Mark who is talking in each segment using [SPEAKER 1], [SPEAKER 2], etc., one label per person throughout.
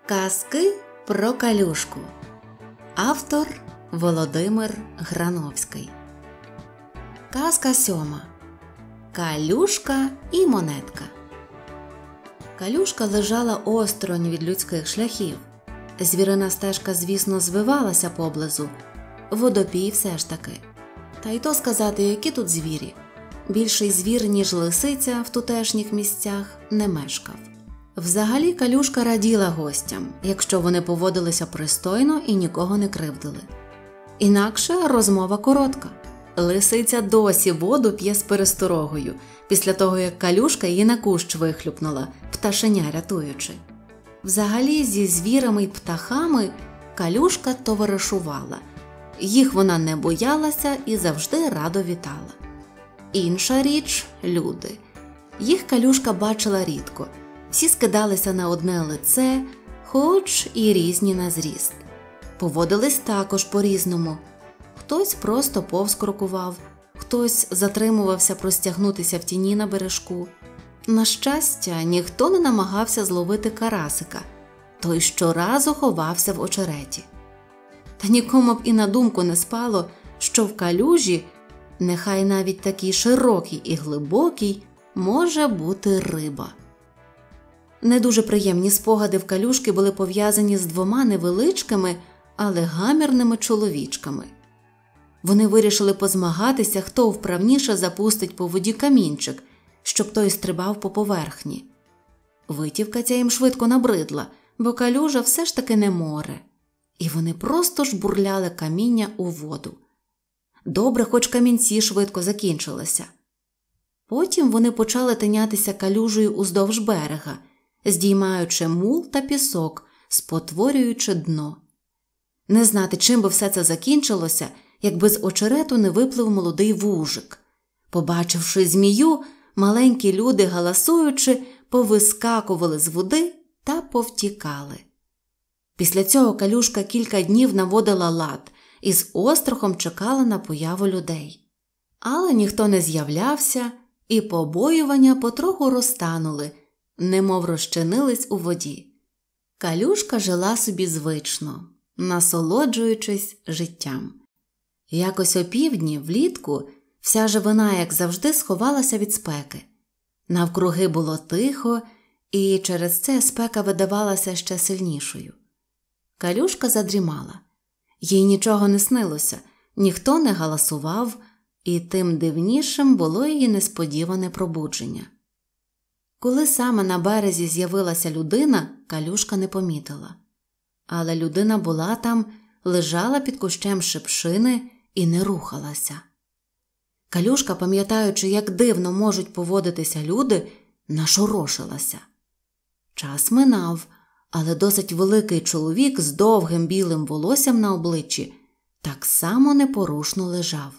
[SPEAKER 1] Казки про Калюшку. Автор Володимир Грановський. Казка 7. Калюшка і монетка. Калюшка лежала осторонь від людських шляхів. Звірина стежка, звісно, звивалася поблизу. Водопій все ж таки. Та й то сказати, які тут звірі. Більший звір, ніж лисиця в тутешніх місцях, не мешкав. Взагалі Калюшка раділа гостям, якщо вони поводилися пристойно і нікого не кривдили. Інакше розмова коротка. Лисиця досі воду п'є з пересторогою, після того, як Калюшка її на кущ вихлюпнула, пташеня рятуючи. Взагалі зі звірами й птахами Калюшка товаришувала. Їх вона не боялася і завжди радо вітала. Інша річ – люди. Їх Калюшка бачила рідко. Всі скидалися на одне лице, хоч і різні на зріст. Поводились також по-різному. Хтось просто повз крокував, хтось затримувався простягнутися в тіні на бережку. На щастя, ніхто не намагався зловити карасика. Той щоразу ховався в очереті. Та нікому б і на думку не спало, що в калюжі, нехай навіть такій широкій і глибокій, може бути риба. Не дуже приємні спогади в Калюшки були пов'язані з двома невеличкими, але гамірними чоловічками. Вони вирішили позмагатися, хто вправніше запустить по воді камінчик, щоб той стрибав по поверхні. Витівка ця їм швидко набридла, бо калюжа все ж таки не море. І вони просто жбурляли каміння у воду. Добре, хоч камінці швидко закінчилися. Потім вони почали тинятися калюжею уздовж берега, здіймаючи мул та пісок, спотворюючи дно. Не знати, чим би все це закінчилося, якби з очерету не виплив молодий вужик. Побачивши змію, маленькі люди, галасуючи, повискакували з води та повтікали. Після цього Калюшка кілька днів наводила лад і з острахом чекала на появу людей. Але ніхто не з'являвся, і побоювання потроху розтанули, немов розчинились у воді. Калюшка жила собі звично, насолоджуючись життям. Якось опівдні, влітку, вся живина, як завжди, сховалася від спеки. Навкруги було тихо, і через це спека видавалася ще сильнішою. Калюшка задрімала. Їй нічого не снилося, ніхто не галасував, і тим дивнішим було її несподіване пробудження. Коли саме на березі з'явилася людина, Калюшка не помітила. Але людина була там, лежала під кущем шипшини і не рухалася. Калюшка, пам'ятаючи, як дивно можуть поводитися люди, нашорошилася. Час минав, але досить великий чоловік з довгим білим волоссям на обличчі так само непорушно лежав.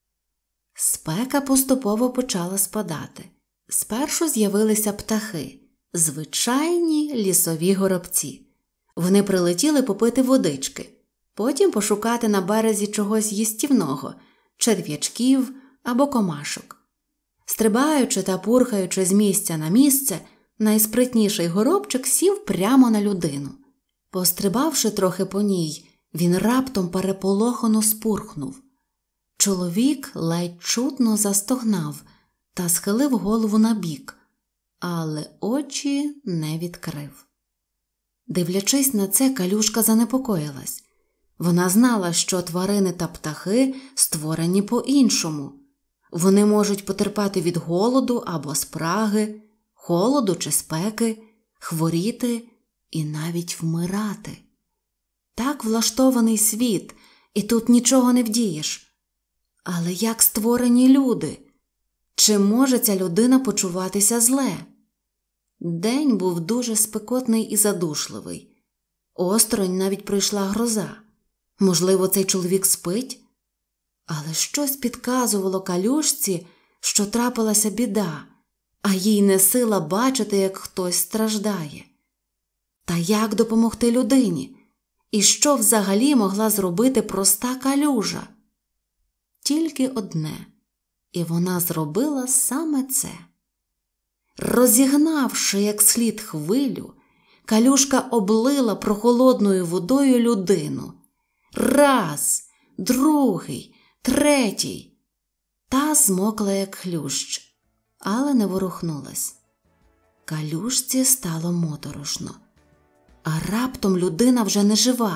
[SPEAKER 1] Спека поступово почала спадати. Спершу з'явилися птахи, звичайні лісові горобці. Вони прилетіли попити водички, потім пошукати на березі чогось їстівного – черв'ячків або комашок. Стрибаючи та пурхаючи з місця на місце, найспритніший горобчик сів прямо на людину. Пострибавши трохи по ній, він раптом переполохано спурхнув. Чоловік ледь чутно застогнав та схилив голову набік, але очі не відкрив. Дивлячись на це, Калюшка занепокоїлась. Вона знала, що тварини та птахи створені по-іншому. Вони можуть потерпати від голоду або спраги, холоду чи спеки, хворіти і навіть вмирати. Так влаштований світ, і тут нічого не вдієш. Але як створені люди? Чи може ця людина почуватися зле? День був дуже спекотний і задушливий. Осторонь навіть пройшла гроза. Можливо, цей чоловік спить? Але щось підказувало Калюшці, що трапилася біда, а їй не сила бачити, як хтось страждає. Та як допомогти людині? І що взагалі могла зробити проста калюжа? Тільки одне. І вона зробила саме це. Розігнавши як слід хвилю, Калюжка облила прохолодною водою людину. Раз, другий, третій. Та змокла, як хлющ, але не ворухнулась. Калюжці стало моторошно. А раптом людина вже не жива.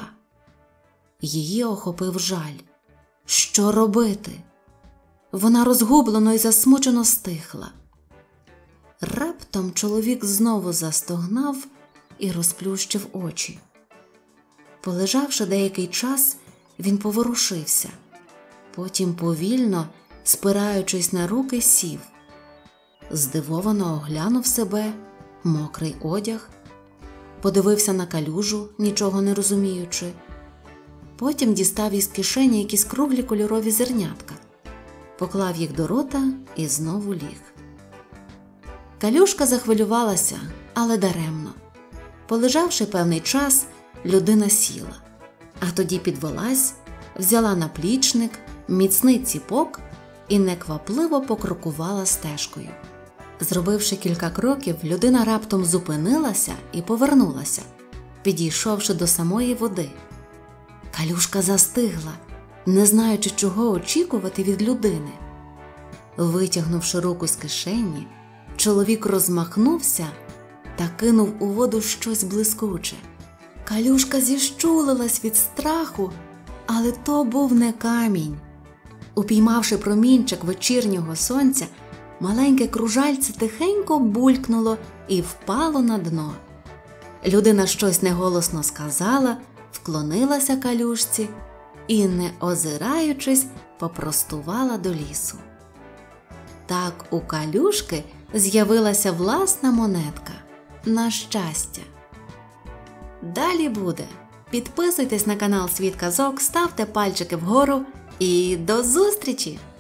[SPEAKER 1] Її охопив жаль. Що робити? Вона розгублено і засмучено стихла. Раптом чоловік знову застогнав і розплющив очі. Полежавши деякий час, він поворушився. Потім повільно, спираючись на руки, сів. Здивовано оглянув себе, мокрий одяг. Подивився на калюжу, нічого не розуміючи. Потім дістав із кишені якісь круглі кольорові зернятка. Поклав їх до рота і знову ліг. Калюжка захвилювалася, але даремно. Полежавши певний час, людина сіла, а тоді підвелась, взяла наплічник, міцний ціпок і неквапливо покрокувала стежкою. Зробивши кілька кроків, людина раптом зупинилася і повернулася, підійшовши до самої води. Калюжка застигла, не знаючи, чого очікувати від людини. Витягнувши руку з кишені, чоловік розмахнувся та кинув у воду щось блискуче. Калюжка зіщулилась від страху, але то був не камінь. Упіймавши промінчик вечірнього сонця, маленьке кружальце тихенько булькнуло і впало на дно. Людина щось неголосно сказала, вклонилася калюжці і, не озираючись, попростувала до лісу. Так у калюжки з'явилася власна монетка. На щастя. Далі буде. Підписуйтесь на канал Світ Казок, ставте пальчики вгору і до зустрічі!